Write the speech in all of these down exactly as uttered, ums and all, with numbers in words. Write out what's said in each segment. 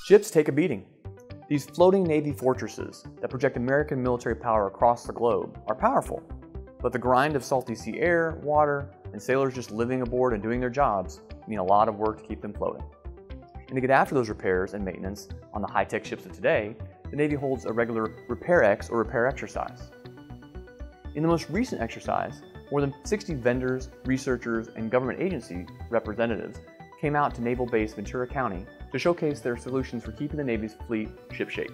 Ships take a beating. These floating Navy fortresses that project American military power across the globe are powerful, but the grind of salty sea air, water, and sailors just living aboard and doing their jobs mean a lot of work to keep them floating. And to get after those repairs and maintenance on the high-tech ships of today, the Navy holds a regular Repair X or repair exercise. In the most recent exercise, more than sixty vendors, researchers, and government agency representatives came out to Naval Base Ventura County to showcase their solutions for keeping the Navy's fleet shipshape.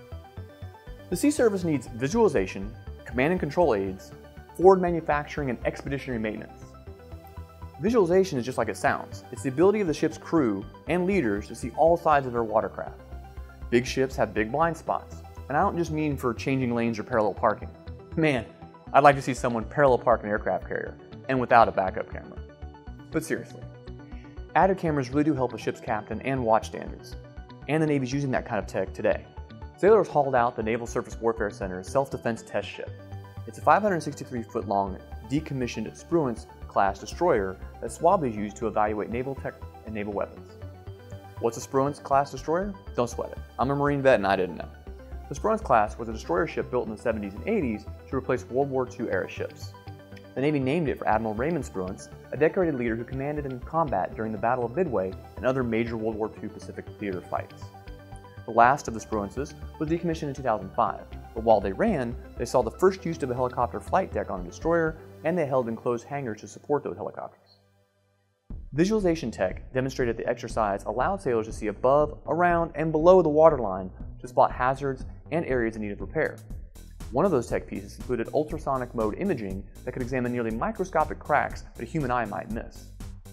The Sea Service needs visualization, command and control aids, forward manufacturing, and expeditionary maintenance. Visualization is just like it sounds. It's the ability of the ship's crew and leaders to see all sides of their watercraft. Big ships have big blind spots, and I don't just mean for changing lanes or parallel parking. Man, I'd like to see someone parallel park an aircraft carrier, and without a backup camera. But seriously, added cameras really do help a ship's captain and watch standards, and the Navy's using that kind of tech today. Sailors hauled out the Naval Surface Warfare Center's self-defense test ship. It's a five hundred sixty-three foot long, decommissioned Spruance-class destroyer that SWABs used to evaluate naval tech and naval weapons. What's a Spruance-class destroyer? Don't sweat it. I'm a Marine vet and I didn't know. The Spruance-class was a destroyer ship built in the seventies and eighties to replace World War Two era ships. The Navy named it for Admiral Raymond Spruance, a decorated leader who commanded in combat during the Battle of Midway and other major World War Two Pacific theater fights. The last of the Spruances was decommissioned in two thousand five, but while they ran, they saw the first use of a helicopter flight deck on a destroyer, and they held enclosed hangars to support those helicopters. Visualization tech demonstrated the exercise allowed sailors to see above, around, and below the waterline to spot hazards and areas in need of repair. One of those tech pieces included ultrasonic mode imaging that could examine nearly microscopic cracks that a human eye might miss.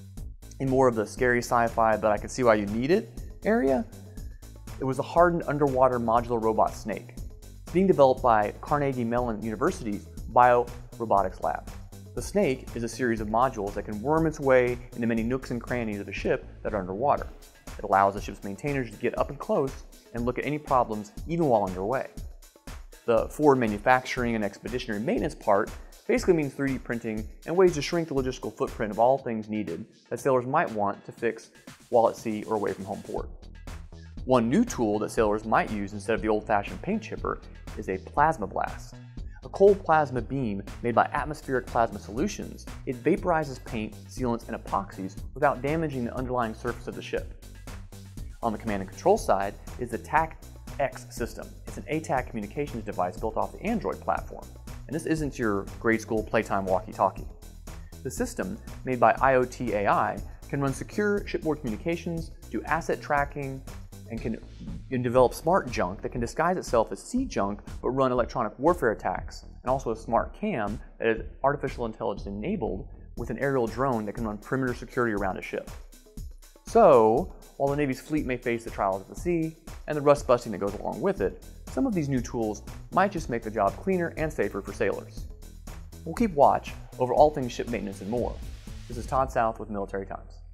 In more of the scary sci-fi but I can see why you need it area, it was a hardened underwater modular robot snake. It's being developed by Carnegie Mellon University's Biorobotics Lab. The snake is a series of modules that can worm its way into many nooks and crannies of the ship that are underwater. It allows the ship's maintainers to get up and close and look at any problems even while underway. The forward manufacturing and expeditionary maintenance part basically means three D printing and ways to shrink the logistical footprint of all things needed that sailors might want to fix while at sea or away from home port. One new tool that sailors might use instead of the old-fashioned paint chipper is a plasma blast. A cold plasma beam made by atmospheric plasma solutions, it vaporizes paint, sealants, and epoxies without damaging the underlying surface of the ship. On the command and control side is the T A C X system. It's an A T A C communications device built off the Android platform. And this isn't your grade school playtime walkie-talkie. The system, made by I O T A I, can run secure shipboard communications, do asset tracking, and can, can develop smart junk that can disguise itself as sea junk but run electronic warfare attacks, and also a smart cam that is artificial intelligence enabled with an aerial drone that can run perimeter security around a ship. So, while the Navy's fleet may face the trials of the sea and the rust busting that goes along with it, some of these new tools might just make the job cleaner and safer for sailors. We'll keep watch over all things ship maintenance and more. This is Todd South with Military Times.